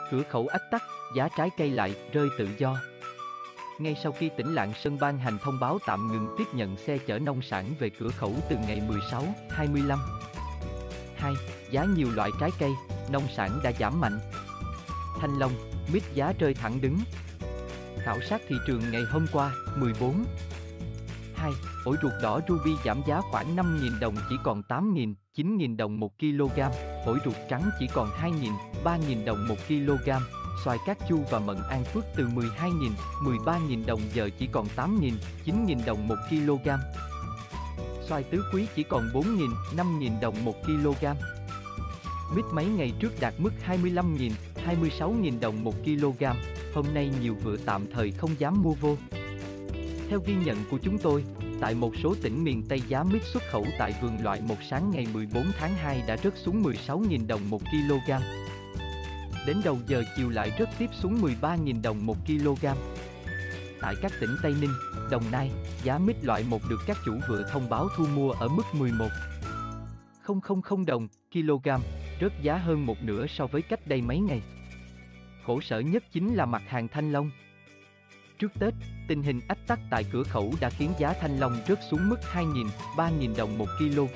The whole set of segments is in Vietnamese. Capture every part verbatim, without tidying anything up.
Cửa khẩu ách tắc, giá trái cây lại rơi tự do. Ngay sau khi tỉnh Lạng Sơn ban hành thông báo tạm ngừng tiếp nhận xe chở nông sản về cửa khẩu từ ngày mười sáu, hai mươi lăm. hai. Giá nhiều loại trái cây, nông sản đã giảm mạnh. Thanh long, mít giá rơi thẳng đứng. Khảo sát thị trường ngày hôm qua, mười bốn. hai. Ổi ruột đỏ Ruby giảm giá khoảng năm nghìn đồng chỉ còn tám nghìn, chín nghìn đồng một kg, ổi ruột trắng chỉ còn hai nghìn, ba nghìn đồng một kg, xoài Cát Chu và mận An Phước từ mười hai nghìn, mười ba nghìn đồng giờ chỉ còn tám nghìn, chín nghìn đồng một kg. Xoài Tứ Quý chỉ còn bốn nghìn, năm nghìn đồng một kg. Mít mấy ngày trước đạt mức hai mươi lăm nghìn, hai mươi sáu nghìn đồng một kg, hôm nay nhiều vựa tạm thời không dám mua vô. Theo ghi nhận của chúng tôi, tại một số tỉnh miền Tây giá mít xuất khẩu tại vườn loại một sáng ngày mười bốn tháng hai đã rớt xuống mười sáu nghìn đồng một kg. Đến đầu giờ chiều lại rớt tiếp xuống mười ba nghìn đồng một kg. Tại các tỉnh Tây Ninh, Đồng Nai, giá mít loại một được các chủ vựa thông báo thu mua ở mức mười một nghìn đồng kg, rớt giá hơn một nửa so với cách đây mấy ngày. Khổ sở nhất chính là mặt hàng thanh long. Trước Tết, tình hình ách tắc tại cửa khẩu đã khiến giá thanh long rớt xuống mức hai nghìn, ba nghìn đồng một kg.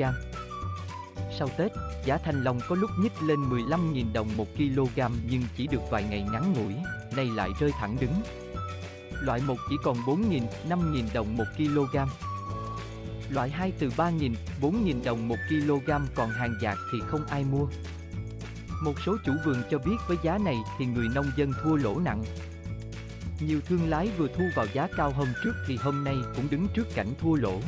Sau Tết, giá thanh long có lúc nhích lên mười lăm nghìn đồng một kg nhưng chỉ được vài ngày ngắn ngủi, nay lại rơi thẳng đứng. Loại một chỉ còn bốn nghìn, năm nghìn đồng một kg. Loại hai từ ba nghìn, bốn nghìn đồng một kg, còn hàng dạt thì không ai mua. Một số chủ vườn cho biết với giá này thì người nông dân thua lỗ nặng. Nhiều thương lái vừa thu vào giá cao hôm trước thì hôm nay cũng đứng trước cảnh thua lỗ.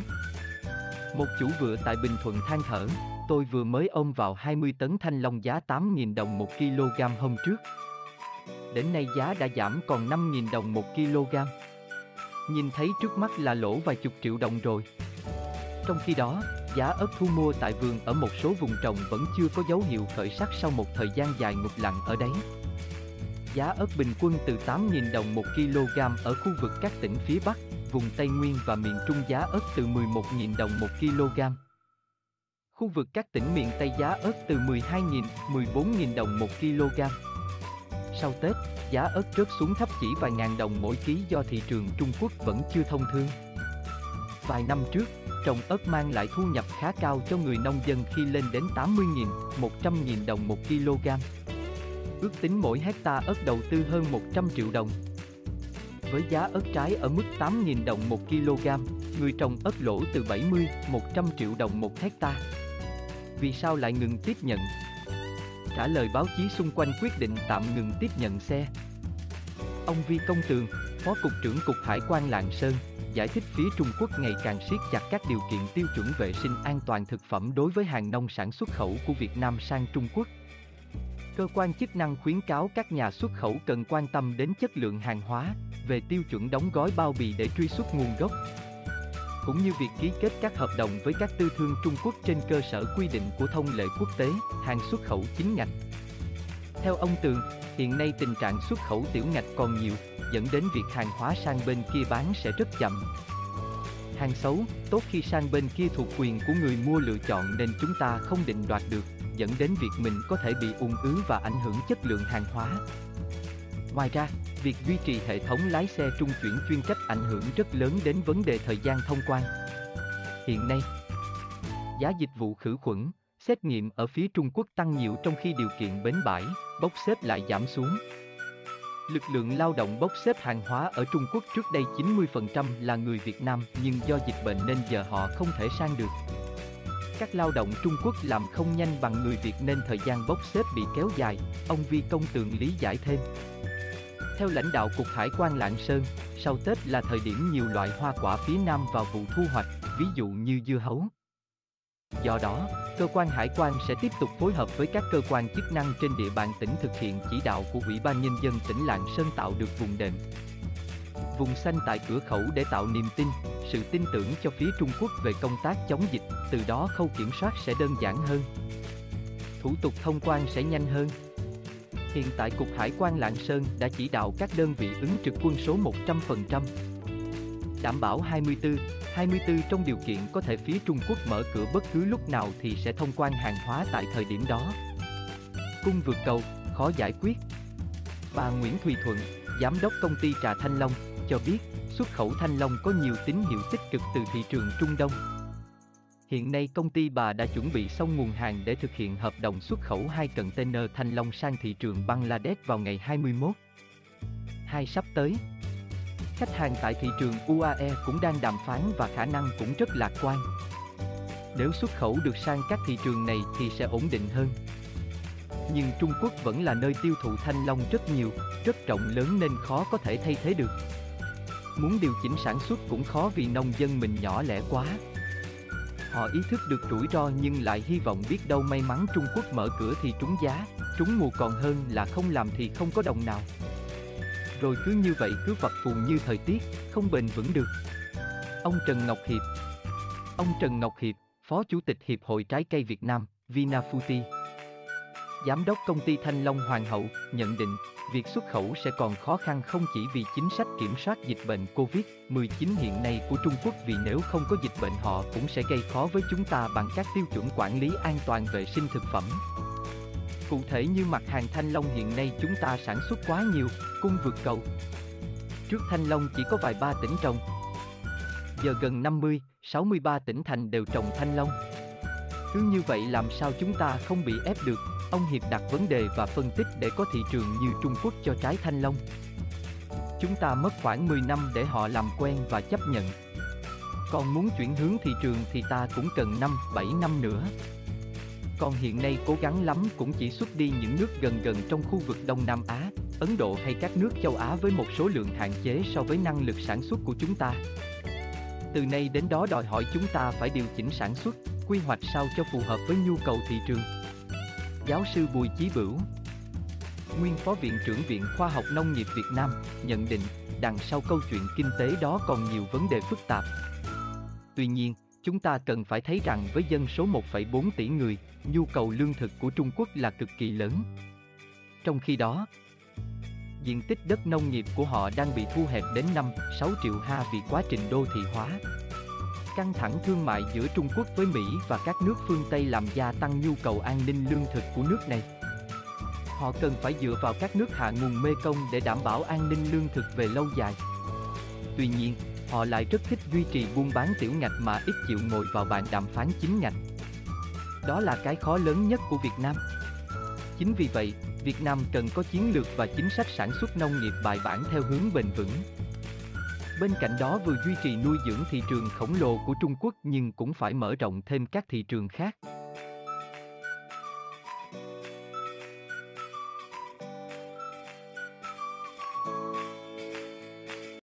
Một chủ vựa tại Bình Thuận than thở, tôi vừa mới ôm vào hai mươi tấn thanh long giá tám nghìn đồng một kg hôm trước. Đến nay giá đã giảm còn năm nghìn đồng một kg. Nhìn thấy trước mắt là lỗ vài chục triệu đồng rồi. Trong khi đó, giá ớt thu mua tại vườn ở một số vùng trồng vẫn chưa có dấu hiệu khởi sắc sau một thời gian dài ngụp lặn ở đáy. Giá ớt bình quân từ tám nghìn đồng một kg ở khu vực các tỉnh phía Bắc, vùng Tây Nguyên và miền Trung giá ớt từ mười một nghìn đồng một kg. Khu vực các tỉnh miền Tây giá ớt từ mười hai nghìn, mười bốn nghìn đồng một kg. Sau Tết, giá ớt rớt xuống thấp chỉ vài ngàn đồng mỗi ký do thị trường Trung Quốc vẫn chưa thông thương. Vài năm trước, trồng ớt mang lại thu nhập khá cao cho người nông dân khi lên đến tám mươi nghìn, một trăm nghìn đồng một kg. Ước tính mỗi hecta ớt đầu tư hơn một trăm triệu đồng. Với giá ớt trái ở mức tám nghìn đồng một kg, người trồng ớt lỗ từ bảy mươi, một trăm triệu đồng một hecta. Vì sao lại ngừng tiếp nhận? Trả lời báo chí xung quanh quyết định tạm ngừng tiếp nhận xe. Ông Vi Công Tường, Phó Cục trưởng Cục Hải quan Lạng Sơn, giải thích phía Trung Quốc ngày càng siết chặt các điều kiện tiêu chuẩn vệ sinh an toàn thực phẩm đối với hàng nông sản xuất khẩu của Việt Nam sang Trung Quốc. Cơ quan chức năng khuyến cáo các nhà xuất khẩu cần quan tâm đến chất lượng hàng hóa, về tiêu chuẩn đóng gói bao bì để truy xuất nguồn gốc, cũng như việc ký kết các hợp đồng với các tư thương Trung Quốc trên cơ sở quy định của thông lệ quốc tế, hàng xuất khẩu chính ngạch. Theo ông Tường, hiện nay tình trạng xuất khẩu tiểu ngạch còn nhiều, dẫn đến việc hàng hóa sang bên kia bán sẽ rất chậm. Hàng xấu, tốt khi sang bên kia thuộc quyền của người mua lựa chọn nên chúng ta không định đoạt được, dẫn đến việc mình có thể bị ùn ứ và ảnh hưởng chất lượng hàng hóa. Ngoài ra, việc duy trì hệ thống lái xe trung chuyển chuyên trách ảnh hưởng rất lớn đến vấn đề thời gian thông quan. Hiện nay, giá dịch vụ khử khuẩn, xét nghiệm ở phía Trung Quốc tăng nhiều trong khi điều kiện bến bãi, bốc xếp lại giảm xuống. Lực lượng lao động bốc xếp hàng hóa ở Trung Quốc trước đây chín mươi phần trăm là người Việt Nam nhưng do dịch bệnh nên giờ họ không thể sang được. Các lao động Trung Quốc làm không nhanh bằng người Việt nên thời gian bốc xếp bị kéo dài, ông Vi Công Tường lý giải thêm. Theo lãnh đạo Cục Hải quan Lạng Sơn, sau Tết là thời điểm nhiều loại hoa quả phía Nam vào vụ thu hoạch, ví dụ như dưa hấu. Do đó, cơ quan hải quan sẽ tiếp tục phối hợp với các cơ quan chức năng trên địa bàn tỉnh thực hiện chỉ đạo của Ủy ban Nhân dân tỉnh Lạng Sơn tạo được vùng đệm, vùng xanh tại cửa khẩu để tạo niềm tin, sự tin tưởng cho phía Trung Quốc về công tác chống dịch, từ đó khâu kiểm soát sẽ đơn giản hơn. Thủ tục thông quan sẽ nhanh hơn. Hiện tại Cục Hải quan Lạng Sơn đã chỉ đạo các đơn vị ứng trực quân số một trăm phần trăm. Đảm bảo hai mươi tư, hai mươi tư trong điều kiện có thể phía Trung Quốc mở cửa bất cứ lúc nào thì sẽ thông quan hàng hóa tại thời điểm đó. Cung vượt cầu, khó giải quyết. Bà Nguyễn Thùy Thuận, Giám đốc công ty trà Thanh Long, cho biết xuất khẩu thanh long có nhiều tín hiệu tích cực từ thị trường Trung Đông. Hiện nay công ty bà đã chuẩn bị xong nguồn hàng để thực hiện hợp đồng xuất khẩu hai container thanh long sang thị trường Bangladesh vào ngày hai mươi mốt tháng hai sắp tới. Khách hàng tại thị trường u a e cũng đang đàm phán và khả năng cũng rất lạc quan. Nếu xuất khẩu được sang các thị trường này thì sẽ ổn định hơn. Nhưng Trung Quốc vẫn là nơi tiêu thụ thanh long rất nhiều, rất rộng lớn nên khó có thể thay thế được. Muốn điều chỉnh sản xuất cũng khó vì nông dân mình nhỏ lẻ quá. Họ ý thức được rủi ro nhưng lại hy vọng biết đâu may mắn Trung Quốc mở cửa thì trúng giá, trúng mùa còn hơn là không làm thì không có đồng nào. Rồi cứ như vậy cứ phập phù như thời tiết, không bền vững được. Ông Trần Ngọc Hiệp Ông Trần Ngọc Hiệp, Phó Chủ tịch Hiệp hội Trái cây Việt Nam, Vinafood, Giám đốc công ty Thanh Long Hoàng Hậu, nhận định, việc xuất khẩu sẽ còn khó khăn không chỉ vì chính sách kiểm soát dịch bệnh Covid mười chín hiện nay của Trung Quốc vì nếu không có dịch bệnh họ cũng sẽ gây khó với chúng ta bằng các tiêu chuẩn quản lý an toàn vệ sinh thực phẩm. Cụ thể như mặt hàng thanh long hiện nay chúng ta sản xuất quá nhiều, cung vượt cầu. Trước thanh long chỉ có vài ba tỉnh trồng. Giờ gần năm mươi, sáu mươi ba tỉnh thành đều trồng thanh long. Cứ như vậy làm sao chúng ta không bị ép được? Ông Hiệp đặt vấn đề và phân tích để có thị trường như Trung Quốc cho trái thanh long. Chúng ta mất khoảng mười năm để họ làm quen và chấp nhận. Còn muốn chuyển hướng thị trường thì ta cũng cần năm, bảy năm nữa. Còn hiện nay cố gắng lắm cũng chỉ xuất đi những nước gần gần trong khu vực Đông Nam Á, Ấn Độ hay các nước châu Á với một số lượng hạn chế so với năng lực sản xuất của chúng ta. Từ nay đến đó đòi hỏi chúng ta phải điều chỉnh sản xuất, quy hoạch sao cho phù hợp với nhu cầu thị trường. Giáo sư Bùi Chí Bửu, nguyên Phó Viện trưởng Viện Khoa học Nông nghiệp Việt Nam, nhận định, đằng sau câu chuyện kinh tế đó còn nhiều vấn đề phức tạp. Tuy nhiên, chúng ta cần phải thấy rằng với dân số một phẩy bốn tỷ người, nhu cầu lương thực của Trung Quốc là cực kỳ lớn. Trong khi đó, diện tích đất nông nghiệp của họ đang bị thu hẹp đến năm, sáu triệu ha vì quá trình đô thị hóa. Căng thẳng thương mại giữa Trung Quốc với Mỹ và các nước phương Tây làm gia tăng nhu cầu an ninh lương thực của nước này. Họ cần phải dựa vào các nước hạ nguồn Mekong để đảm bảo an ninh lương thực về lâu dài. Tuy nhiên, họ lại rất thích duy trì buôn bán tiểu ngạch mà ít chịu ngồi vào bàn đàm phán chính ngạch. Đó là cái khó lớn nhất của Việt Nam. Chính vì vậy, Việt Nam cần có chiến lược và chính sách sản xuất nông nghiệp bài bản theo hướng bền vững. Bên cạnh đó vừa duy trì nuôi dưỡng thị trường khổng lồ của Trung Quốc nhưng cũng phải mở rộng thêm các thị trường khác.